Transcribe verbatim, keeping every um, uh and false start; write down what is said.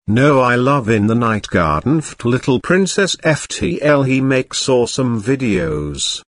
No, I love In The Night Garden F T L Little Princess F T L. He makes awesome videos.